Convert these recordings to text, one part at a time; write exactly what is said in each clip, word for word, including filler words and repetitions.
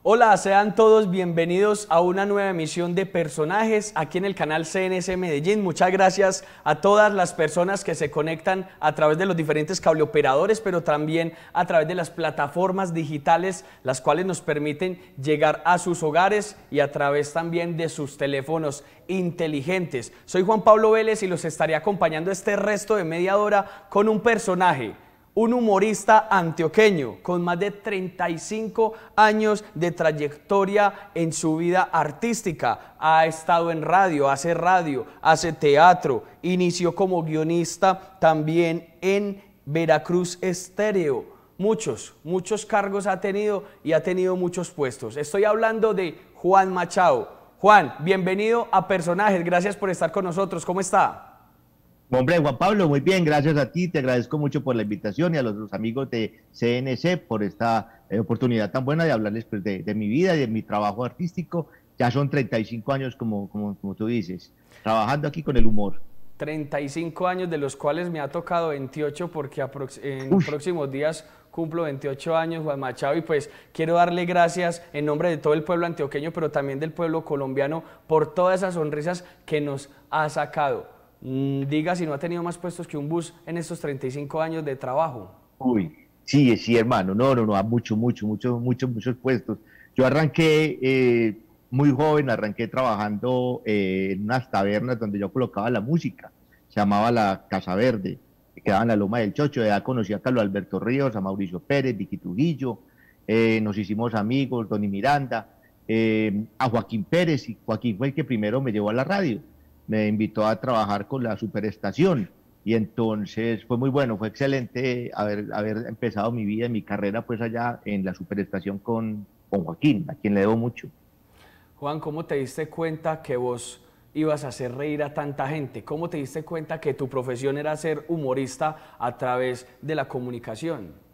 Hola, sean todos bienvenidos a una nueva emisión de Personajes aquí en el canal C N C Medellín. Muchas gracias a todas las personas que se conectan a través de los diferentes cableoperadores, pero también a través de las plataformas digitales, las cuales nos permiten llegar a sus hogares y a través también de sus teléfonos inteligentes. Soy Juan Pablo Vélez y los estaré acompañando este resto de media hora con un personaje. Un humorista antioqueño con más de treinta y cinco años de trayectoria en su vida artística. Ha estado en radio, hace radio, hace teatro, inició como guionista también en Veracruz Estéreo. Muchos, muchos cargos ha tenido y ha tenido muchos puestos. Estoy hablando de Juan Machado. Juan, bienvenido a Personajes, gracias por estar con nosotros. ¿Cómo está? Hombre, Juan Pablo, muy bien, gracias a ti, te agradezco mucho por la invitación y a los, los amigos de C N C por esta eh, oportunidad tan buena de hablarles pues, de, de mi vida y de mi trabajo artístico. Ya son treinta y cinco años, como, como, como tú dices, trabajando aquí con el humor. treinta y cinco años, de los cuales me ha tocado veintiocho, porque en Uf. próximos días cumplo veintiocho años, Juan Machado, y pues quiero darle gracias en nombre de todo el pueblo antioqueño, pero también del pueblo colombiano, por todas esas sonrisas que nos ha sacado. Diga si no ha tenido más puestos que un bus en estos treinta y cinco años de trabajo. Uy, sí, sí, hermano, no, no, no, a mucho, mucho, mucho, muchos, muchos puestos. Yo arranqué eh, muy joven, arranqué trabajando eh, en unas tabernas donde yo colocaba la música, se llamaba la Casa Verde, que quedaba en la Loma del Chocho. Ya conocí a Carlos Alberto Ríos, a Mauricio Pérez, Vicky Trujillo, eh, nos hicimos amigos, Donny Miranda, eh, a Joaquín Pérez, y Joaquín fue el que primero me llevó a la radio. Me invitó a trabajar con la Superestación y entonces fue muy bueno, fue excelente haber, haber empezado mi vida, mi carrera pues allá en la Superestación con, con Joaquín, a quien le debo mucho. Juan, ¿cómo te diste cuenta que vos ibas a hacer reír a tanta gente? ¿Cómo te diste cuenta que tu profesión era ser humorista a través de la comunicación?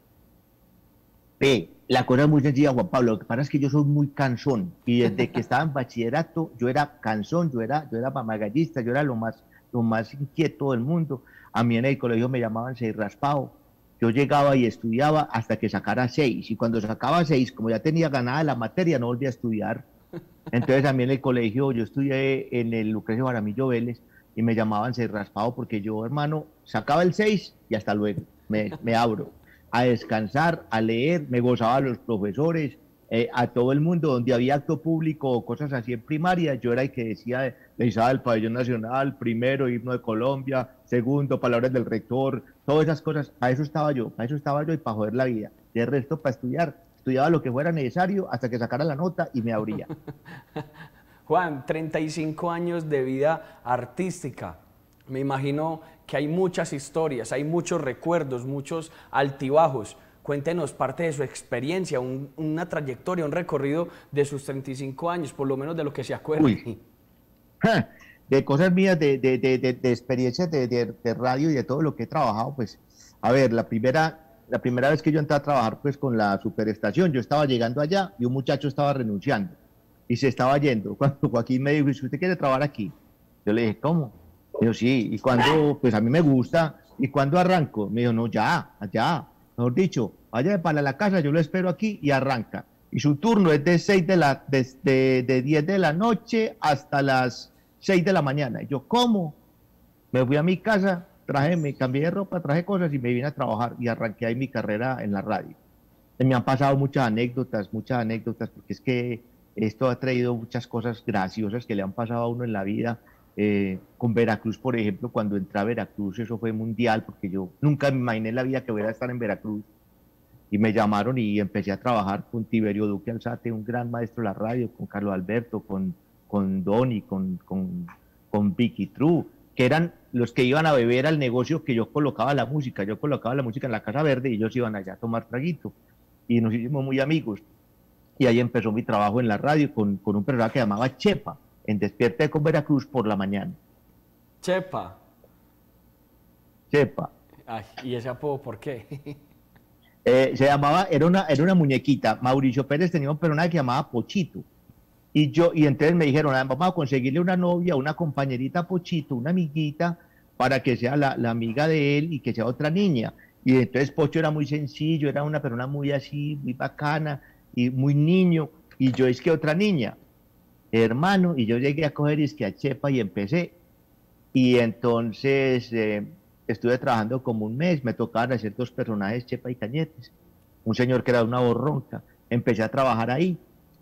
Ve, la cosa es muy sencilla, Juan Pablo. Lo que pasa es que yo soy muy cansón y desde que estaba en bachillerato yo era cansón, yo era, yo era mamagallista, yo era lo más, lo más inquieto del mundo. A mí en el colegio me llamaban seis raspado. Yo llegaba y estudiaba hasta que sacara seis, y cuando sacaba seis, como ya tenía ganada la materia, no volvía a estudiar. Entonces a mí en el colegio, yo estudié en el Lucrecio Jaramillo Vélez y me llamaban seis raspado porque yo, hermano, sacaba el seis y hasta luego, me, me abro a descansar, a leer, me gozaba a los profesores, eh, a todo el mundo. Donde había acto público o cosas así en primaria, yo era el que decía, le izaba el pabellón nacional, primero, himno de Colombia, segundo, palabras del rector, todas esas cosas. A eso estaba yo, a eso estaba yo y para joder la vida. De resto, para estudiar, estudiaba lo que fuera necesario hasta que sacara la nota y me abría. Juan, treinta y cinco años de vida artística. Me imagino que hay muchas historias, hay muchos recuerdos, muchos altibajos. Cuéntenos parte de su experiencia, un, una trayectoria, un recorrido de sus treinta y cinco años, por lo menos de lo que se acuerde. Uy, de cosas mías, de, de, de, de, de experiencias de, de, de radio y de todo lo que he trabajado, pues, a ver, la primera, la primera vez que yo entré a trabajar pues con la Superestación, yo estaba llegando allá y un muchacho estaba renunciando y se estaba yendo. Cuando Joaquín me dijo, si usted quiere trabajar aquí, yo le dije, ¿cómo? Yo sí, y cuando, pues a mí me gusta, y cuando arranco, me dijo, no, ya, ya, mejor dicho, vaya para la casa, yo lo espero aquí y arranca. Y su turno es de seis de la, de, de, de diez de la noche hasta las seis de la mañana. Y yo, ¿cómo? Me fui a mi casa, traje, me cambié de ropa, traje cosas y me vine a trabajar y arranqué ahí mi carrera en la radio. Y me han pasado muchas anécdotas, muchas anécdotas, porque es que esto ha traído muchas cosas graciosas que le han pasado a uno en la vida. Eh, con Veracruz, por ejemplo, cuando entré a Veracruz, eso fue mundial, porque yo nunca me imaginé en la vida que voy a estar en Veracruz, y me llamaron y empecé a trabajar con Tiberio Duque Alzate, un gran maestro de la radio, con Carlos Alberto, con, con Donny, con, con, con Vicky True, que eran los que iban a beber al negocio que yo colocaba la música. Yo colocaba la música en la Casa Verde y ellos iban allá a tomar traguito, y nos hicimos muy amigos, y ahí empezó mi trabajo en la radio con, con un personaje que llamaba Chepa, en Despierte con Veracruz por la mañana. Chepa. Chepa. Ay, ¿y ese apodo por qué? Eh, se llamaba, era una, era una muñequita. Mauricio Pérez tenía un personaje que llamaba Pochito. Y yo, y entonces me dijeron, vamos a conseguirle una novia, una compañerita Pochito, una amiguita, para que sea la, la amiga de él y que sea otra niña. Y entonces Pocho era muy sencillo, era una persona muy así, muy bacana y muy niño. y yo es que otra niña, hermano, y yo llegué a coger es que a Chepa y empecé, y entonces eh, estuve trabajando como un mes, me tocaban hacer dos personajes, Chepa y Cañetes, un señor que era una voz ronca, empecé a trabajar ahí,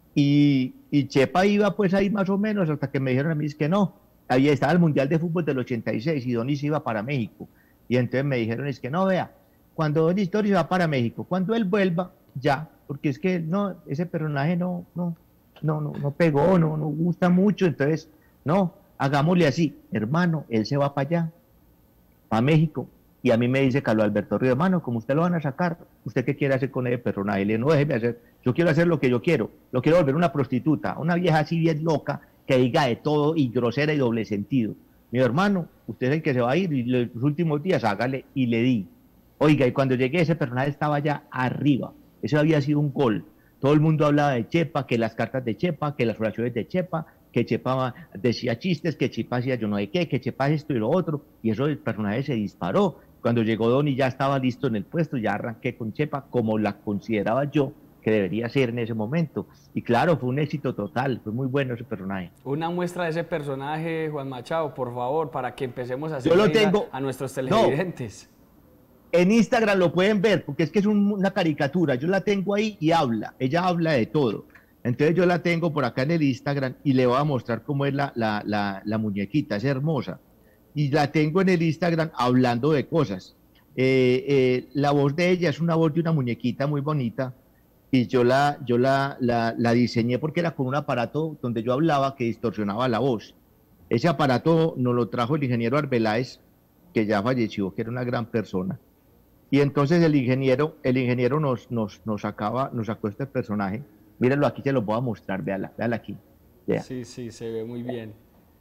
y, y Chepa iba pues ahí más o menos, hasta que me dijeron a mí es que no, ahí estaba el Mundial de Fútbol del ochenta y seis, y Donis iba para México, y entonces me dijeron es que no, vea, cuando Donis Donis va para México, cuando él vuelva, ya, porque es que no, ese personaje no, no, no, no, no pegó, no, no gusta mucho, entonces, no, hagámosle así, hermano, él se va para allá, para México, y a mí me dice Carlos Alberto Río, hermano, como usted lo van a sacar, ¿usted qué quiere hacer con ese personaje? Le digo, no, déjeme hacer, yo quiero hacer lo que yo quiero, lo quiero volver una prostituta, una vieja así bien loca, que diga de todo, y grosera y doble sentido. Mi hermano, usted es el que se va a ir, y los últimos días hágale, y le di. Oiga, y cuando llegué ese personaje estaba ya arriba, eso había sido un gol. Todo el mundo hablaba de Chepa, que las cartas de Chepa, que las oraciones de Chepa, que Chepa decía chistes, que Chepa hacía yo no sé qué, que Chepa esto y lo otro, y eso el personaje se disparó. Cuando llegó Donny ya estaba listo en el puesto, ya arranqué con Chepa como la consideraba yo que debería ser en ese momento. Y claro, fue un éxito total, fue muy bueno ese personaje. Una muestra de ese personaje, Juan Machado, por favor, para que empecemos a hacer yo lo tengo, a, a nuestros televidentes. No. En Instagram lo pueden ver, porque es que es un, una caricatura, yo la tengo ahí y habla, ella habla de todo. Entonces yo la tengo por acá en el Instagram y le voy a mostrar cómo es la, la, la, la muñequita, es hermosa. Y la tengo en el Instagram hablando de cosas. Eh, eh, la voz de ella es una voz de una muñequita muy bonita y yo la, yo la, la, la diseñé porque era con un aparato donde yo hablaba que distorsionaba la voz. Ese aparato nos lo trajo el ingeniero Arbeláez, que ya falleció, que era una gran persona. Y entonces el ingeniero, el ingeniero nos, nos, nos, sacaba, nos sacó este personaje. Mírenlo aquí, se lo voy a mostrar, véala, véala aquí. Vea. Sí, sí, se ve muy bien.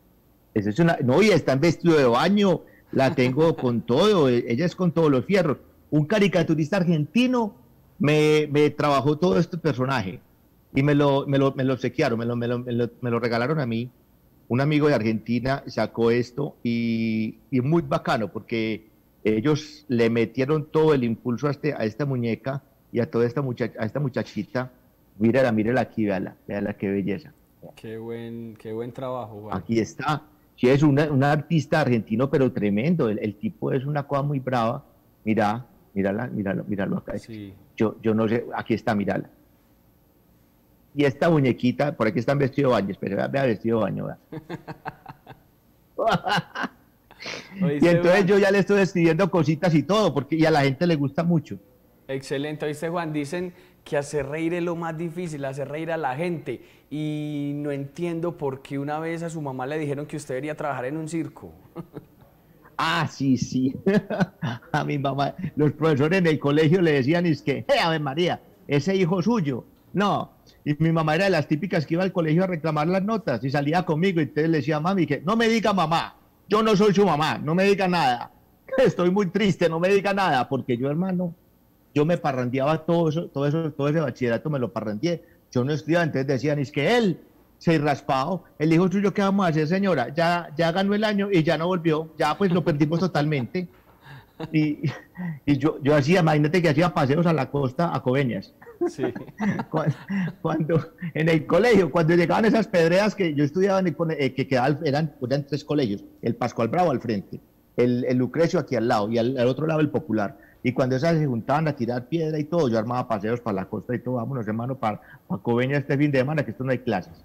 Esa es una, no, y está en vestido de baño, la tengo con todo, ella es con todos los fierros. Un caricaturista argentino me, me trabajó todo este personaje y me lo, me lo, me lo obsequiaron, me lo, me, lo, me, lo, me lo regalaron a mí. Un amigo de Argentina sacó esto y, y muy bacano porque ellos le metieron todo el impulso a, este, a esta muñeca y a toda esta, muchacha, a esta muchachita. Mírala, mírala aquí, véala, véala qué belleza. Qué buen, qué buen trabajo, Juan. Aquí está. Sí, es un artista argentino, pero tremendo. El, el tipo es una cosa muy brava. Mira, mírala, míralo, míralo acá. Sí. Yo, yo no sé, aquí está, mírala. Y esta muñequita, por aquí está en vestido de baño, espera, vea vestido de baño, vea. Y entonces Juan, yo ya le estoy escribiendo cositas y todo, porque y a la gente le gusta mucho. Excelente, oíste Juan, dicen que hacer reír es lo más difícil, hacer reír a la gente, y no entiendo por qué una vez a su mamá le dijeron que usted debería trabajar en un circo. Ah, sí, sí, a mi mamá, los profesores en el colegio le decían, es que, hey, Ave María, ese hijo suyo, no, y mi mamá era de las típicas que iba al colegio a reclamar las notas, y salía conmigo, y entonces le decía a mami que, no me diga mamá, yo no soy su mamá, no me diga nada, estoy muy triste, no me diga nada, porque yo, hermano, yo me parrandeaba todo eso, todo eso, todo ese bachillerato me lo parrandeé. Yo no estudiaba, entonces decían, es que él se raspado, el hijo suyo, ¿qué vamos a hacer, señora? Ya, ya ganó el año y ya no volvió, ya pues lo perdimos totalmente. Y, y yo, yo hacía, imagínate que hacía paseos a la costa, a Coveñas. Sí. Cuando, cuando en el colegio, cuando llegaban esas pedreas que yo estudiaba, en el, eh, que quedaban, eran, eran tres colegios, el Pascual Bravo al frente, el, el Lucrecio aquí al lado y al, al otro lado el Popular. Y cuando esas se juntaban a tirar piedra y todo, yo armaba paseos para la costa y todo, vámonos hermano, para, para Coveñas este fin de semana, que esto no hay clases.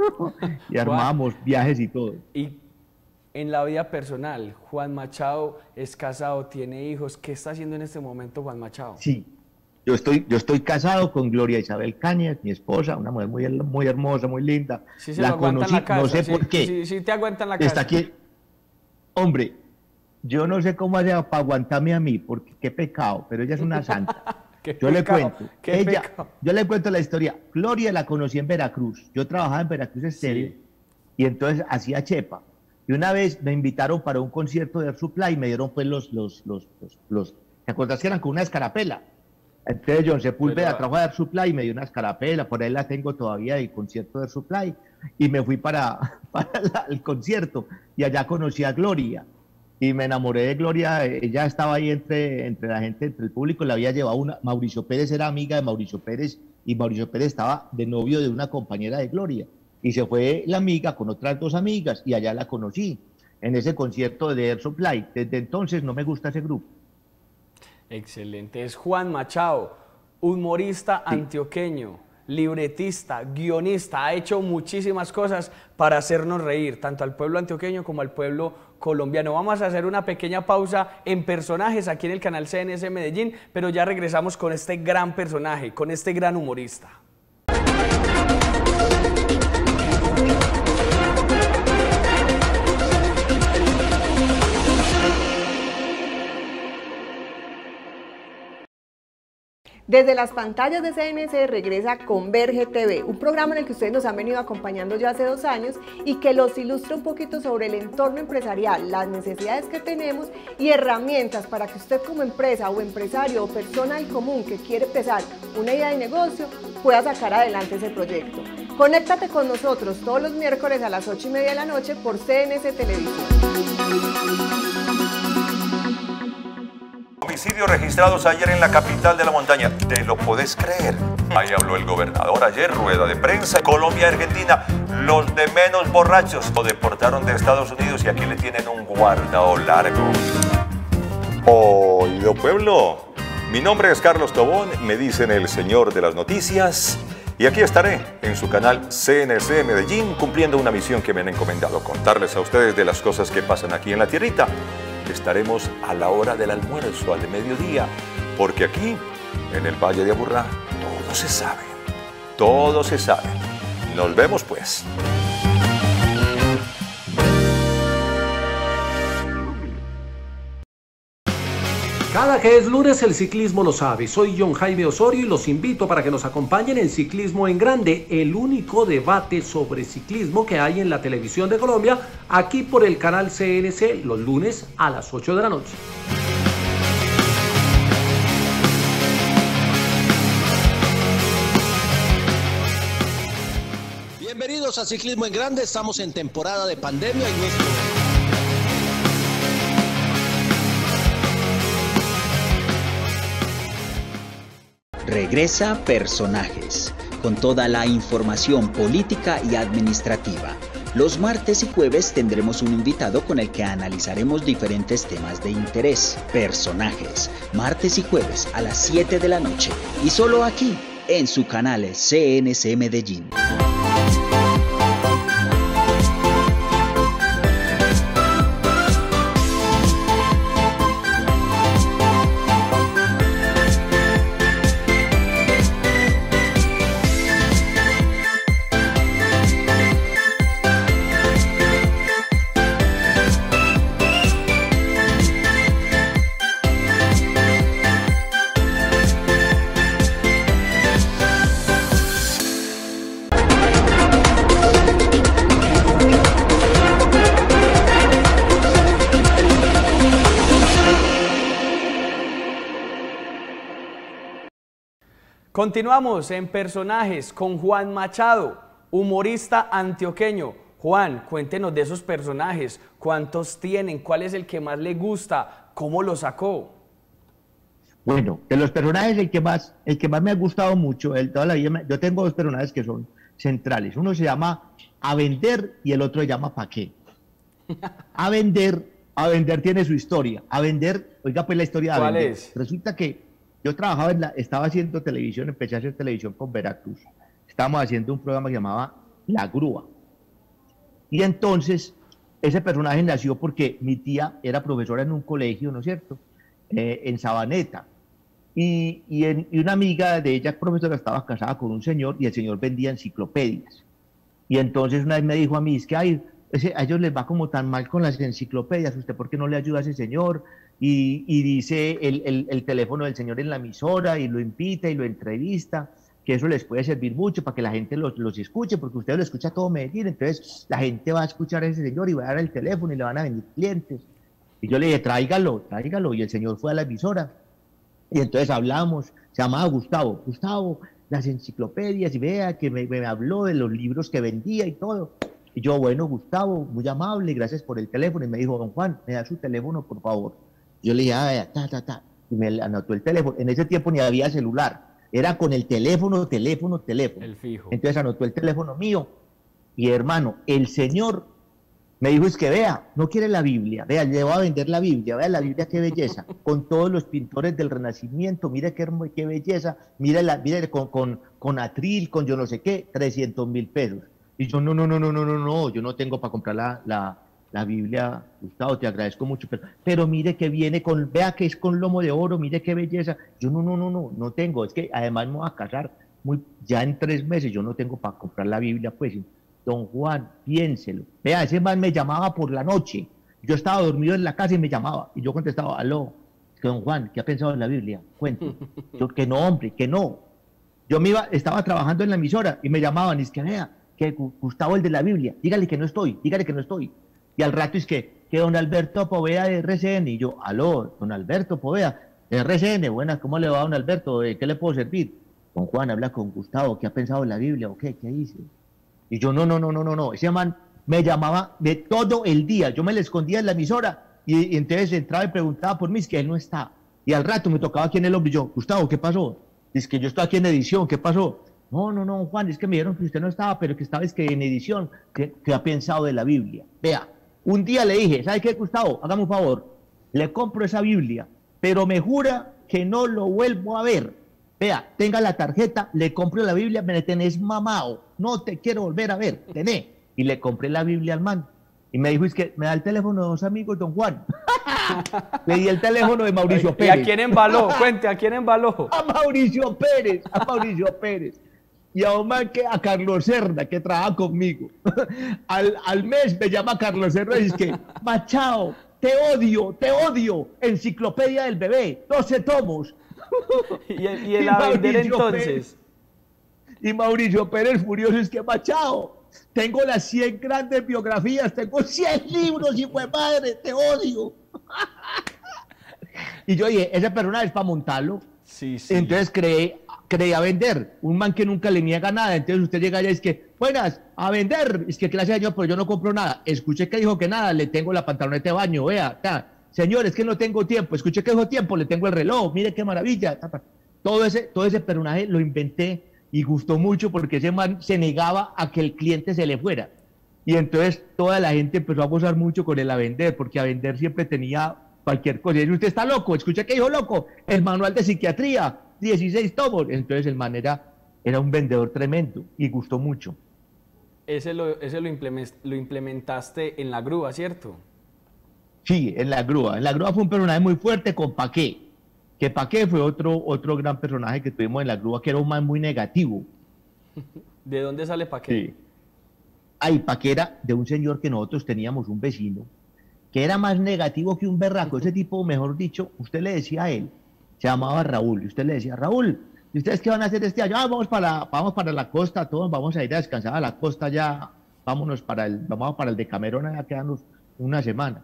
Y armábamos Juan, viajes y todo. Y en la vida personal, Juan Machado es casado, tiene hijos. ¿Qué está haciendo en este momento Juan Machado? Sí, yo estoy, yo estoy casado con Gloria Isabel Cañas, mi esposa, una mujer muy, muy hermosa, muy linda. Sí, se la conocí, la casa, no sé sí, por qué. Sí, sí, te aguantan la casa. Está aquí, hombre, yo no sé cómo hace para aguantarme a mí, porque qué pecado, pero ella es una santa. yo pecado, le cuento, ella, pecado. yo le cuento la historia. Gloria la conocí en Veracruz, yo trabajaba en Veracruz Estéreo, sí. Y entonces hacía chepa. Y una vez me invitaron para un concierto de Air Supply y me dieron pues los, los, los, los, los ¿te acuerdas que eran con una escarapela? Entonces John Sepúlveda trajo a Air Supply y me dio una escarapela, por ahí la tengo todavía del concierto de Air Supply, y me fui para, para la, el concierto, y allá conocí a Gloria. Y me enamoré de Gloria, ella estaba ahí entre, entre la gente, entre el público, la había llevado una, Mauricio Pérez era amiga de Mauricio Pérez y Mauricio Pérez estaba de novio de una compañera de Gloria. Y se fue la amiga con otras dos amigas y allá la conocí, en ese concierto de Air Supply. Desde entonces no me gusta ese grupo. Excelente. Es Juan Machado, humorista Sí. antioqueño, libretista, guionista, ha hecho muchísimas cosas para hacernos reír, tanto al pueblo antioqueño como al pueblo colombiano. Vamos a hacer una pequeña pausa en personajes aquí en el canal C N S Medellín, pero ya regresamos con este gran personaje, con este gran humorista. Desde las pantallas de C N S regresa Converge T V, un programa en el que ustedes nos han venido acompañando ya hace dos años y que los ilustra un poquito sobre el entorno empresarial, las necesidades que tenemos y herramientas para que usted como empresa o empresario o persona del común que quiere empezar una idea de negocio pueda sacar adelante ese proyecto. Conéctate con nosotros todos los miércoles a las ocho y media de la noche por C N S Televisión. Homicidios registrados ayer en la capital de la montaña. ¿Te lo podés creer? Ahí habló el gobernador ayer, rueda de prensa. Colombia y Argentina, los de menos borrachos. Lo deportaron de Estados Unidos y aquí le tienen un guardado largo. Oído pueblo, mi nombre es Carlos Tobón, me dicen el señor de las noticias. Y aquí estaré en su canal C N S Medellín cumpliendo una misión que me han encomendado, contarles a ustedes de las cosas que pasan aquí en la tierrita. Estaremos a la hora del almuerzo, al mediodía, porque aquí, en el Valle de Aburrá, todo se sabe, todo se sabe. Nos vemos pues. Cada que es lunes el ciclismo lo sabe. Soy John Jaime Osorio y los invito para que nos acompañen en Ciclismo en Grande, el único debate sobre ciclismo que hay en la televisión de Colombia, aquí por el canal C N C los lunes a las ocho de la noche. Bienvenidos a Ciclismo en Grande, estamos en temporada de pandemia y nuestro... Regresa Personajes, con toda la información política y administrativa. Los martes y jueves tendremos un invitado con el que analizaremos diferentes temas de interés. Personajes, martes y jueves a las siete de la noche y solo aquí, en su canal C N C Medellín. Continuamos en personajes con Juan Machado, humorista antioqueño. Juan, cuéntenos de esos personajes, ¿cuántos tienen? ¿Cuál es el que más le gusta? ¿Cómo lo sacó? Bueno, de los personajes, el que más, el que más me ha gustado mucho, el, toda la vida, me, yo tengo dos personajes que son centrales. Uno se llama A Vender y el otro se llama Pa' qué. A Vender, A Vender tiene su historia. A Vender, oiga pues la historia de A ¿Cuál Vender. es? Resulta que yo trabajaba en la, estaba haciendo televisión, empecé a hacer televisión con Veracruz. Estábamos haciendo un programa que llamaba La Grúa. Y entonces, ese personaje nació porque mi tía era profesora en un colegio, ¿no es cierto?, eh, en Sabaneta. Y, y, en, y una amiga de ella, profesora, estaba casada con un señor y el señor vendía enciclopedias. Y entonces una vez me dijo a mí, es que ay, ese, a ellos les va como tan mal con las enciclopedias, ¿usted por qué no le ayuda a ese señor? Y, y dice el, el, el teléfono del señor en la emisora y lo invita y lo entrevista, que eso les puede servir mucho para que la gente los, los escuche, porque usted lo escucha todo Medellín, entonces la gente va a escuchar a ese señor y va a dar el teléfono y le van a venir clientes. Y yo le dije, tráigalo, tráigalo, y el señor fue a la emisora, y entonces hablamos, se llamaba Gustavo, Gustavo, las enciclopedias, y vea que me, me habló de los libros que vendía y todo. Y yo, bueno, Gustavo, muy amable, gracias por el teléfono, y me dijo, don Juan, me da su teléfono, por favor. Yo le dije, ah, ta, ta, ta, y me anotó el teléfono. En ese tiempo ni había celular. Era con el teléfono, teléfono, teléfono. El fijo. Entonces anotó el teléfono mío y hermano, el señor me dijo, es que vea, no quiere la Biblia, vea, le voy a vender la Biblia, vea la Biblia, qué belleza, con todos los pintores del Renacimiento, mire qué, qué belleza, mire, la, mire con, con, con atril, con yo no sé qué, trescientos mil pesos. Y yo, no, no, no, no, no, no, no, yo no tengo para comprar la, la, la Biblia, Gustavo, te agradezco mucho, pero, pero mire que viene con, vea que es con lomo de oro, mire qué belleza. Yo, no, no, no, no, no tengo, es que además me voy a casar muy, ya en tres meses, yo no tengo para comprar la Biblia, pues. Don Juan, piénselo. Vea, ese man me llamaba por la noche. Yo estaba dormido en la casa y me llamaba. Y yo contestaba, aló, don Juan, ¿qué ha pensado en la Biblia? Cuente. Yo, que no, hombre, que no. Yo me iba, estaba trabajando en la emisora y me llamaban, y es que vea, que Gustavo el de la Biblia, dígale que no estoy, dígale que no estoy. Y al rato es que, que don Alberto Poveda de R C N. Y yo, aló, don Alberto Poveda, de R C N, buenas, ¿cómo le va, don Alberto? ¿Qué le puedo servir? Don Juan, habla con Gustavo, ¿qué ha pensado en la Biblia? ¿O qué? ¿Qué dice? Y yo, no, no, no, no, no, no, ese man me llamaba de todo el día, yo me le escondía en la emisora y, y entonces entraba y preguntaba por mí, es que él no está. Y al rato me tocaba aquí en el hombre y yo, Gustavo, ¿qué pasó? Es que yo estoy aquí en edición, ¿qué pasó? No, no, no, Juan, es que me dijeron que usted no estaba, pero que estaba es que en edición, que, que ha pensado de la Biblia. Vea, un día le dije, ¿sabe qué, Gustavo? Hágame un favor, le compro esa Biblia, pero me jura que no lo vuelvo a ver. Vea, tenga la tarjeta, le compro la Biblia, me tenés mamado, no te quiero volver a ver, tené. Y le compré la Biblia al man. Y me dijo, es que me da el teléfono de dos amigos, don Juan. Le di el teléfono de Mauricio Pérez. ¿Y a quién embaló? Cuente, ¿a quién embaló? A Mauricio Pérez, a Mauricio Pérez. Y a un man que, a Carlos Cerda, que trabaja conmigo. Al, al mes me llama Carlos Cerda y dice que, Machado, te odio, te odio. Enciclopedia del bebé, doce tomos. Y el, y el a vender entonces. Pérez, y Mauricio Pérez furioso, es que Machado, tengo las cien grandes biografías, tengo cien libros, hijo de madre, te odio. Y yo dije, esa persona es para montarlo. Sí, sí. Entonces creé, creé a vender, un man que nunca le niega nada. Entonces usted llega allá y es que, buenas, a vender, es que clase de año, pero yo no compro nada. Escuché que dijo que nada, le tengo la pantaloneta de baño, vea, ta. Señor, es que no tengo tiempo, escuché que dijo tiempo, le tengo el reloj, mire qué maravilla. Todo ese, todo ese personaje lo inventé y gustó mucho porque ese man se negaba a que el cliente se le fuera. Y entonces toda la gente empezó a gozar mucho con el a vender, porque a vender siempre tenía cualquier cosa. Y dice, usted está loco, escuché que dijo loco, el manual de psiquiatría, dieciséis tomos. Entonces el man era, era un vendedor tremendo y gustó mucho. Ese lo, ese lo, implement, lo implementaste en la grúa, ¿cierto? Sí, en la grúa. En la grúa fue un personaje muy fuerte con Paqué. Que Paqué fue otro, otro gran personaje que tuvimos en la grúa, que era un man muy negativo. ¿De dónde sale Paqué? Sí. Ay, Paqué era de un señor que nosotros teníamos, un vecino, que era más negativo que un berraco. Ese tipo, mejor dicho, usted le decía a él, se llamaba Raúl, y usted le decía, Raúl, ¿y ustedes qué van a hacer este año? Ah, vamos para, la, vamos para la costa, todos vamos a ir a descansar a la costa ya, vámonos para el, vamos para el Decamerón, allá quedarnos una semana.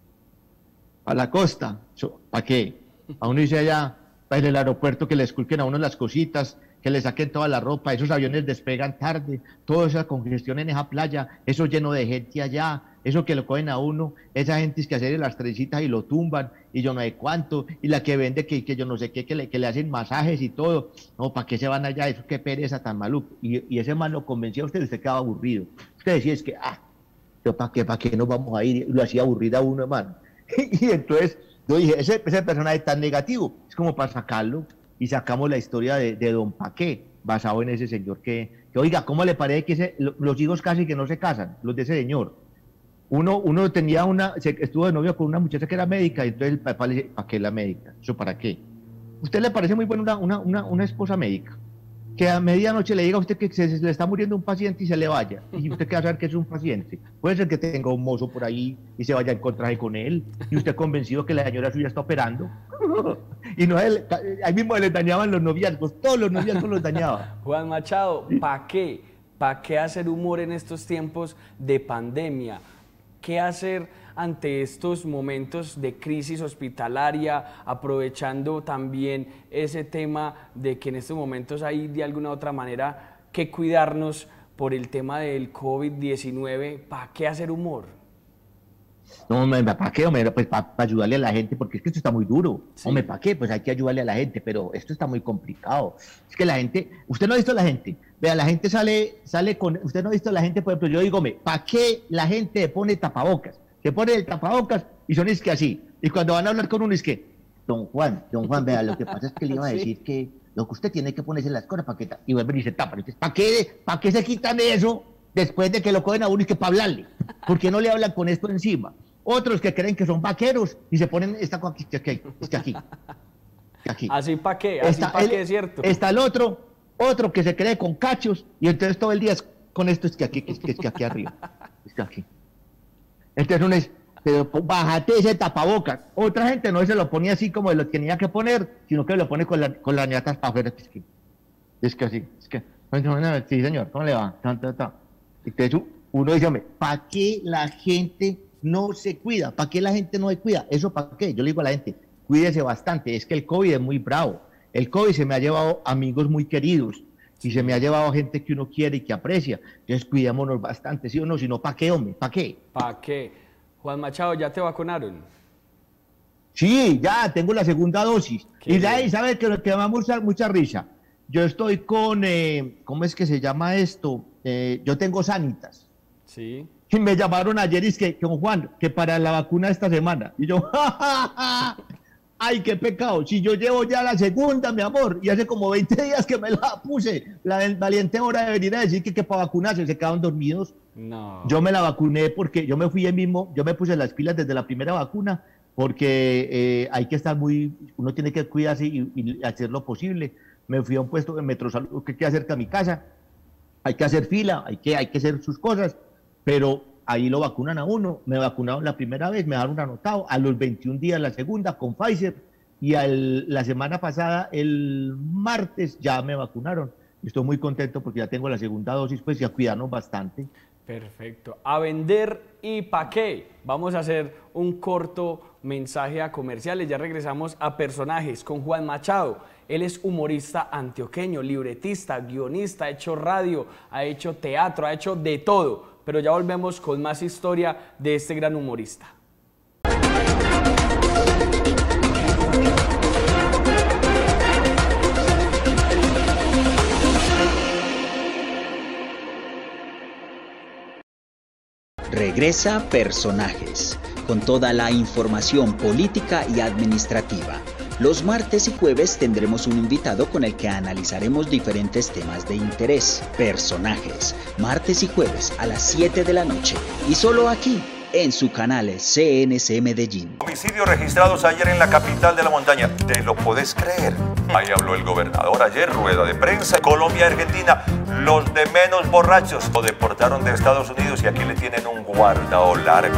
A la costa, ¿para qué? A uno dice allá, en el aeropuerto que le esculquen a uno las cositas, que le saquen toda la ropa, esos aviones despegan tarde, toda esa congestión en esa playa, eso lleno de gente allá, eso que lo cogen a uno, esa gente es que hace las trencitas y lo tumban, y yo no sé cuánto, y la que vende que, que yo no sé qué, que le, que le hacen masajes y todo, no, ¿para qué se van allá? Eso qué pereza tan maluco. Y, y ese man lo convencía a usted, usted quedaba aburrido. Usted decía, es que, ah, ¿para qué, para qué nos vamos a ir? Y lo hacía aburrido a uno, hermano. Y entonces yo dije, ese, ese personaje tan negativo, es como para sacarlo, y sacamos la historia de, de Don Paqué, basado en ese señor que, que oiga, ¿cómo le parece que ese, los hijos casi que no se casan, los de ese señor? Uno, uno tenía una, se, estuvo de novio con una muchacha que era médica, y entonces el papá le dice, ¿para qué la médica? ¿Eso para qué? ¿Usted le parece muy buena una, una, una, una esposa médica? Que a medianoche le diga a usted que se, se le está muriendo un paciente y se le vaya, y usted qué va a saber que es un paciente. Puede ser que tenga un mozo por ahí y se vaya a encontrar con él, y usted convencido que la señora suya está operando. Y no, él, ahí mismo le dañaban los noviazgos, todos los noviazgos los dañaba. Juan Machado, ¿para qué? ¿Para qué hacer humor en estos tiempos de pandemia? ¿Qué hacer ante estos momentos de crisis hospitalaria, aprovechando también ese tema de que en estos momentos hay de alguna u otra manera que cuidarnos por el tema del COVID diecinueve? ¿Para qué hacer humor? No, hombre, ¿para qué? Hombre, pues para pa ayudarle a la gente, porque es que esto está muy duro. Sí. Hombre, ¿para qué? Pues hay que ayudarle a la gente, pero esto está muy complicado. Es que la gente, usted no ha visto a la gente, vea, la gente sale, sale con, usted no ha visto a la gente, por ejemplo, yo digo, ¿para qué la gente pone tapabocas? Se pone el tapabocas y son es que así. Y cuando van a hablar con uno es que, don Juan, don Juan, vea, lo que pasa es que le iba a decir sí. que lo que usted tiene que ponerse las cosas para que, y vuelven y se tapan. ¿Para qué, ¿Para qué se quitan eso después de que lo cogen a uno y que para hablarle? ¿Por qué no le hablan con esto encima? Otros que creen que son vaqueros y se ponen esta cosa aquí, aquí, es que aquí, aquí. Así para qué, así para qué, es cierto. Está el otro, otro que se cree con cachos y entonces todo el día es con esto es que aquí, es que, es que aquí arriba, es que aquí. Entonces uno es, pero bájate ese tapabocas. Otra gente no se lo ponía así como lo tenía que poner, sino que lo pone con, la, con las ñatas para afuera. Es que, es que así, es que, sí señor, ¿cómo le va? Entonces uno dice, hombre, ¿para qué la gente no se cuida? ¿Para qué la gente no se cuida? ¿Eso para qué? Yo le digo a la gente, cuídese bastante, es que el COVID es muy bravo. El COVID se me ha llevado amigos muy queridos y se me ha llevado gente que uno quiere y que aprecia. Entonces cuidémonos bastante, ¿sí o no? Si no, ¿para qué, hombre? ¿Para qué? ¿Para qué? Juan Machado, ¿ya te vacunaron? Sí, ya, tengo la segunda dosis. Qué y ya, ¿sabe que lo que me da mucha, mucha risa? Yo estoy con, eh, ¿cómo es que se llama esto? Eh, yo tengo Sanitas. Sí. Y me llamaron ayer y es que, con Juan, que para la vacuna esta semana. Y yo, ¡ja, ja, ja! ¡Ay, qué pecado! Si yo llevo ya la segunda, mi amor, y hace como veinte días que me la puse. La valiente hora de venir a decir que, que para vacunarse se quedaron dormidos. No. Yo me la vacuné porque yo me fui el mismo, yo me puse las pilas desde la primera vacuna, porque eh, hay que estar muy, uno tiene que cuidarse y, y hacer lo posible. Me fui a un puesto de Metrosalud que queda cerca de mi casa. Hay que hacer fila, hay que, hay que hacer sus cosas, pero ahí lo vacunan a uno. Me vacunaron la primera vez, me dejaron anotado, a los veintiún días la segunda con Pfizer, y al, la semana pasada, el martes, ya me vacunaron. Estoy muy contento porque ya tengo la segunda dosis, pues y a cuidarnos bastante. Perfecto. A vender y pa' qué. Vamos a hacer un corto mensaje a comerciales. Ya regresamos a personajes con Juan Machado. Él es humorista antioqueño, libretista, guionista, ha hecho radio, ha hecho teatro, ha hecho de todo. Pero ya volvemos con más historia de este gran humorista. Regresa Personajes, con toda la información política y administrativa. Los martes y jueves tendremos un invitado con el que analizaremos diferentes temas de interés. Personajes, martes y jueves a las siete de la noche. Y solo aquí, en su canal C N C Medellín. Homicidios registrados ayer en la capital de la montaña. ¿Te lo podés creer? Ahí habló el gobernador ayer, rueda de prensa. Colombia y Argentina, los de menos borrachos, lo deportaron de Estados Unidos y aquí le tienen un guardao largo.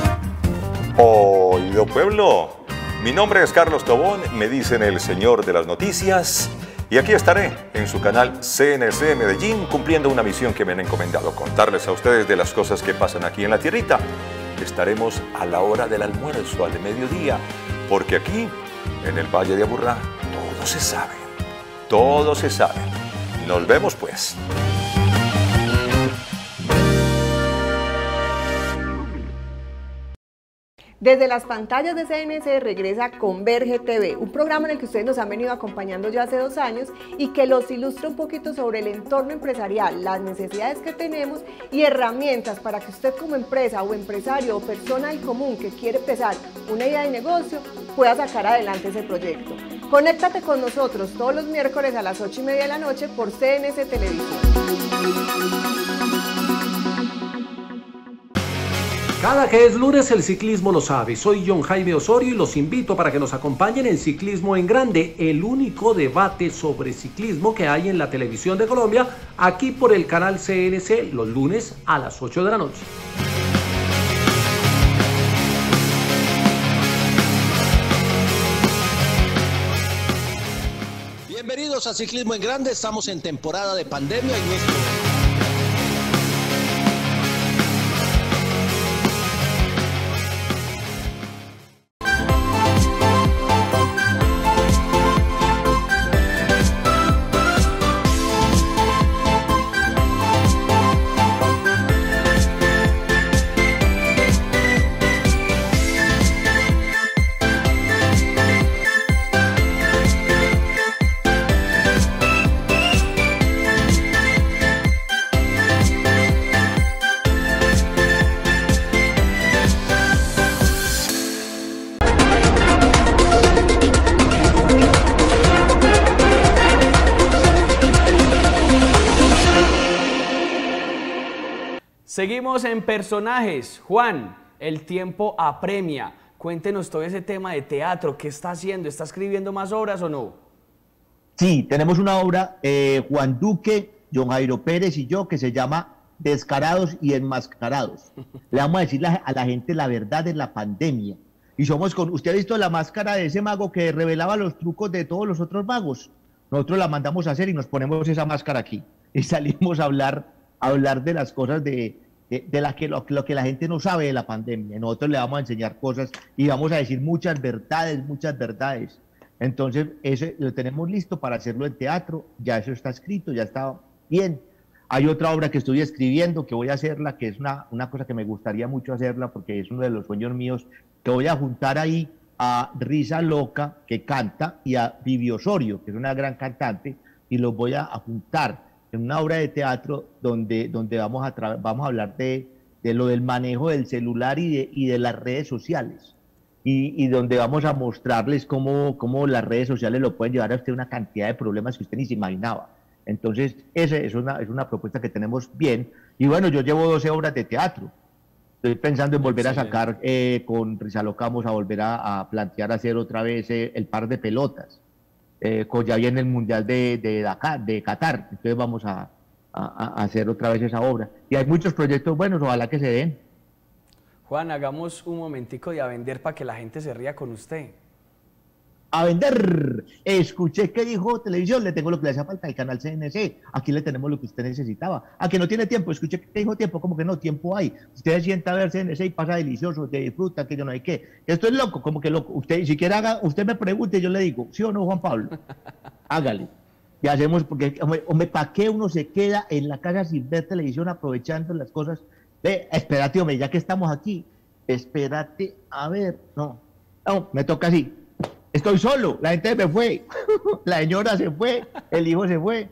Oído pueblo, mi nombre es Carlos Tobón, me dicen el señor de las noticias y aquí estaré en su canal C N C Medellín cumpliendo una misión que me han encomendado, contarles a ustedes de las cosas que pasan aquí en la tierrita. Estaremos a la hora del almuerzo, al mediodía, porque aquí, en el Valle de Aburrá, todo se sabe, todo se sabe. Nos vemos pues. Desde las pantallas de C N C regresa Converge T V, un programa en el que ustedes nos han venido acompañando ya hace dos años y que los ilustra un poquito sobre el entorno empresarial, las necesidades que tenemos y herramientas para que usted como empresa o empresario o persona del común que quiere empezar una idea de negocio pueda sacar adelante ese proyecto. Conéctate con nosotros todos los miércoles a las ocho y media de la noche por C N C Televisión. Cada que es lunes el ciclismo lo sabe. Soy John Jaime Osorio y los invito para que nos acompañen en Ciclismo en Grande, el único debate sobre ciclismo que hay en la televisión de Colombia, aquí por el canal C N C los lunes a las ocho de la noche. Bienvenidos a Ciclismo en Grande, estamos en temporada de pandemia y nuestro... Seguimos en personajes. Juan, el tiempo apremia. Cuéntenos todo ese tema de teatro. ¿Qué está haciendo? ¿Está escribiendo más obras o no? Sí, tenemos una obra, eh, Juan Duque, John Jairo Pérez y yo, que se llama Descarados y Enmascarados. Le vamos a decir la, a la gente la verdad de la pandemia. Y somos con, ¿usted ha visto la máscara de ese mago que revelaba los trucos de todos los otros magos? Nosotros la mandamos a hacer y nos ponemos esa máscara aquí. Y salimos a hablar, a hablar de las cosas de, de, de la que, lo, lo que la gente no sabe de la pandemia. Nosotros le vamos a enseñar cosas y vamos a decir muchas verdades, muchas verdades. Entonces, ese lo tenemos listo para hacerlo en teatro, ya eso está escrito, ya está bien. Hay otra obra que estoy escribiendo, que voy a hacerla, que es una, una cosa que me gustaría mucho hacerla, porque es uno de los sueños míos, que voy a juntar ahí a Risa Loca, que canta, y a Vivi Osorio, que es una gran cantante, y los voy a, a juntar en una obra de teatro donde, donde vamos, a vamos a hablar de, de lo del manejo del celular y de, y de las redes sociales. Y, y donde vamos a mostrarles cómo, cómo las redes sociales lo pueden llevar a usted una cantidad de problemas que usted ni se imaginaba. Entonces, esa es una, es una propuesta que tenemos bien. Y bueno, yo llevo doce obras de teatro. Estoy pensando en volver Excelente. a sacar, eh, con Risa Loca vamos a volver a, a plantear hacer otra vez eh, el par de pelotas. Eh, con, ya viene el Mundial de, de, Dakar, de Qatar, entonces vamos a, a, a hacer otra vez esa obra. Y hay muchos proyectos buenos, ojalá que se den. Juan, hagamos un momentico de a vender para que la gente se ría con usted. A vender. Escuché que dijo televisión, le tengo lo que le hacía falta, el canal C N C. Aquí le tenemos lo que usted necesitaba. A que no tiene tiempo, escuché que dijo tiempo, como que no, tiempo hay. Usted se sienta a ver C N C y pasa delicioso, te disfruta, que yo no hay qué. Esto es loco, como que loco. Usted, si quiere haga, usted me pregunte, yo le digo, ¿sí o no, Juan Pablo? Hágale. Y hacemos, porque, hombre, hombre ¿para qué uno se queda en la casa sin ver televisión aprovechando las cosas? Ve, espérate, hombre, ya que estamos aquí, espérate, a ver, no, no, me toca así, estoy solo, la gente me fue, la señora se fue, el hijo se fue.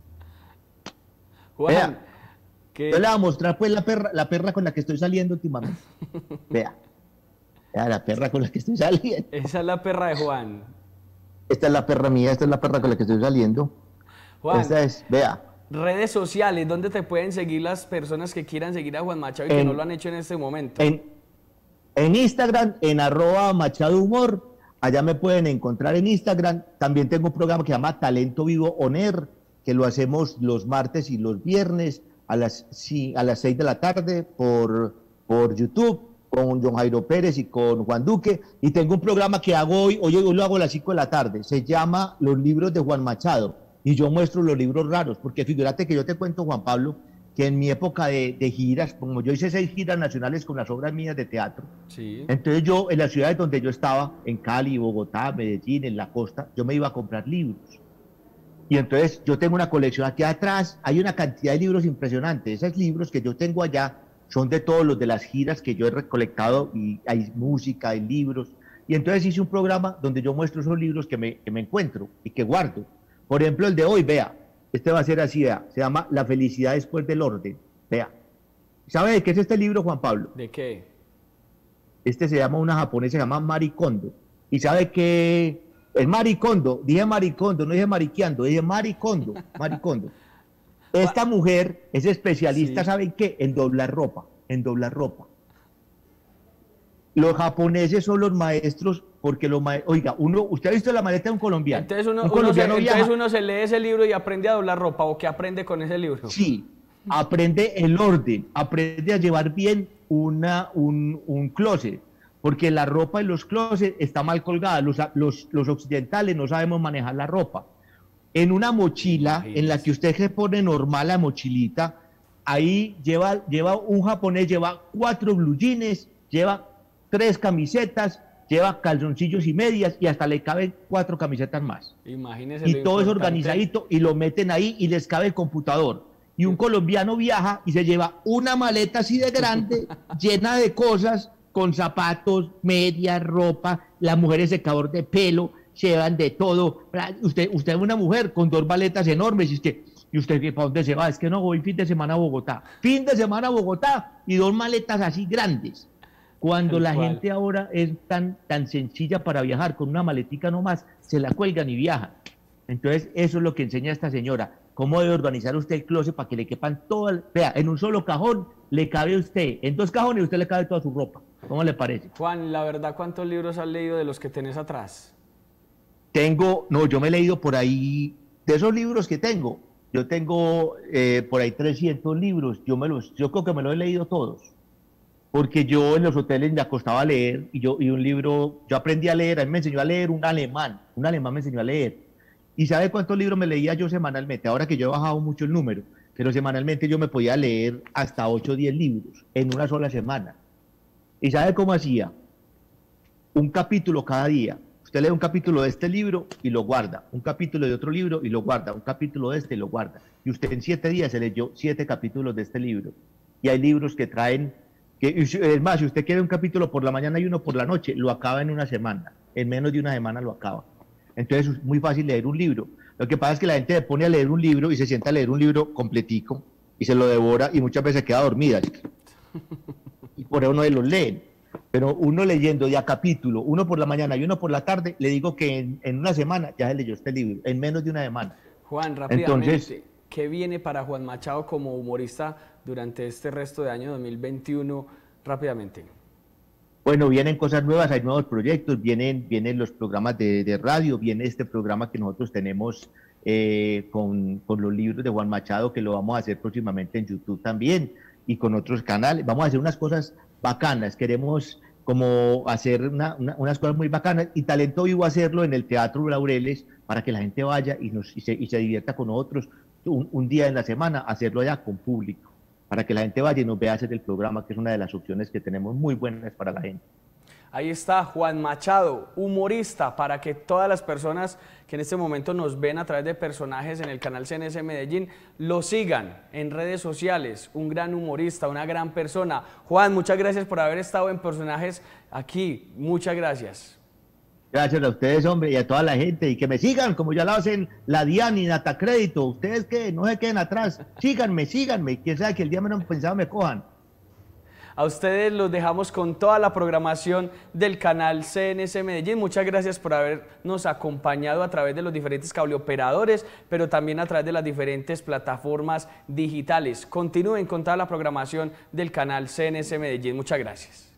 Juan, vea, ¿qué? Yo le voy a mostrar pues la perra, la perra con la que estoy saliendo últimamente, vea, vea la perra con la que estoy saliendo. Esa es la perra de Juan. Esta es la perra mía, esta es la perra con la que estoy saliendo. Juan. Esta es, vea. Redes sociales, ¿dónde te pueden seguir las personas que quieran seguir a Juan Machado y en, que no lo han hecho en este momento? En, en Instagram, en arroba Machado Humor, allá me pueden encontrar en Instagram. También tengo un programa que se llama Talento Vivo On Air, que lo hacemos los martes y los viernes a las, sí, a las seis de la tarde por, por YouTube, con John Jairo Pérez y con Juan Duque. Y tengo un programa que hago hoy, hoy, hoy lo hago a las cinco de la tarde, se llama Los Libros de Juan Machado. Y yo muestro los libros raros, porque fíjate que yo te cuento, Juan Pablo, que en mi época de, de giras, como yo hice seis giras nacionales con las obras mías de teatro, sí. Entonces yo, en las ciudades donde yo estaba, en Cali, Bogotá, Medellín, en la costa, yo me iba a comprar libros. Y entonces yo tengo una colección aquí atrás, hay una cantidad de libros impresionantes. Esos libros que yo tengo allá son de todos los de las giras que yo he recolectado, y hay música, hay libros. Y entonces hice un programa donde yo muestro esos libros que me, que me encuentro y que guardo. Por ejemplo, el de hoy, vea, este va a ser así, vea, se llama La felicidad después del orden, vea. ¿Sabe de qué es este libro, Juan Pablo? ¿De qué? Este se llama, una japonesa, se llama Marie Kondo. ¿Y sabe qué? El Marie Kondo, dije Marie Kondo, no dije mariqueando, dije Marie Kondo, Marie Kondo. Esta mujer es especialista, sí. ¿Saben qué? En doblar ropa, en doblar ropa. Los japoneses son los maestros, porque los maestros, oiga, uno, ¿usted ha visto la maleta de un colombiano? Entonces uno, un uno, colombiano se, viaja, entonces uno se lee ese libro y aprende a doblar ropa, ¿o qué aprende con ese libro? Sí, aprende el orden, aprende a llevar bien una, un, un closet, porque la ropa en los closets está mal colgada, los, los, los occidentales no sabemos manejar la ropa. En una mochila, en la que usted se pone normal la mochilita, ahí lleva, lleva un japonés, lleva cuatro blue jeans, lleva tres camisetas, lleva calzoncillos y medias, y hasta le caben cuatro camisetas más. Imagínese. Y todo es organizadito, y lo meten ahí y les cabe el computador. Y un colombiano viaja y se lleva una maleta así de grande, llena de cosas, con zapatos, medias, ropa, las mujeres secador de pelo, llevan de todo. Usted, usted es una mujer con dos maletas enormes, y usted, ¿y usted para dónde se va? Es que no, voy fin de semana a Bogotá. Fin de semana a Bogotá, y dos maletas así grandes. Cuando Tal la cual. gente ahora es tan, tan sencilla para viajar, con una maletica nomás, se la cuelgan y viajan. Entonces, eso es lo que enseña esta señora. cómo debe organizar usted el closet para que le quepan todo, vea, en un solo cajón le cabe a usted, en dos cajones usted le cabe toda su ropa. ¿Cómo le parece? Juan, la verdad, ¿cuántos libros has leído de los que tenés atrás? Tengo, no, yo me he leído por ahí, de esos libros que tengo, yo tengo eh, por ahí trescientos libros, yo, me los, yo creo que me los he leído todos, porque yo en los hoteles me acostaba a leer, y, yo, y un libro, yo aprendí a leer, a mí me enseñó a leer un alemán, un alemán me enseñó a leer, y ¿sabe cuántos libros me leía yo semanalmente? Ahora que yo he bajado mucho el número, pero semanalmente yo me podía leer hasta ocho o diez libros en una sola semana. ¿Y sabe cómo hacía? Un capítulo cada día. Usted lee un capítulo de este libro y lo guarda, un capítulo de otro libro y lo guarda, un capítulo de este y lo guarda. Y usted en siete días se leyó siete capítulos de este libro. Y hay libros que traen, que, es más, si usted quiere un capítulo por la mañana y uno por la noche, lo acaba en una semana. En menos de una semana lo acaba. Entonces es muy fácil leer un libro. Lo que pasa es que la gente se pone a leer un libro y se sienta a leer un libro completico y se lo devora y muchas veces queda dormida. Y por eso no se los leen. Pero uno leyendo ya capítulo, uno por la mañana y uno por la tarde, le digo que en, en una semana ya se leyó este libro, en menos de una semana. Juan, rápidamente, Entonces, ¿qué viene para Juan Machado como humorista durante este resto de año dos mil veintiuno? Rápidamente. Bueno, vienen cosas nuevas, hay nuevos proyectos, vienen, vienen los programas de, de radio, viene este programa que nosotros tenemos eh, con, con los libros de Juan Machado, que lo vamos a hacer próximamente en YouTube también, y con otros canales. Vamos a hacer unas cosas bacanas, queremos como hacer una, una, unas cosas muy bacanas, y Talento Vivo hacerlo en el Teatro Laureles para que la gente vaya y, nos, y, se, y se divierta con nosotros un, un día en la semana, hacerlo allá con público, para que la gente vaya y nos vea hacer el programa, que es una de las opciones que tenemos muy buenas para la gente. Ahí está Juan Machado, humorista, para que todas las personas que en este momento nos ven a través de personajes en el canal C N S Medellín, lo sigan en redes sociales. Un gran humorista, una gran persona. Juan, muchas gracias por haber estado en Personajes aquí. Muchas gracias. Gracias a ustedes, hombre, y a toda la gente, y que me sigan, como ya lo hacen la Diana y Nata Crédito. Ustedes que no se queden atrás, síganme, síganme, quien sabe que el día menos pensado me cojan. A ustedes los dejamos con toda la programación del canal C N S Medellín. Muchas gracias por habernos acompañado a través de los diferentes cableoperadores, pero también a través de las diferentes plataformas digitales. Continúen con toda la programación del canal C N S Medellín. Muchas gracias.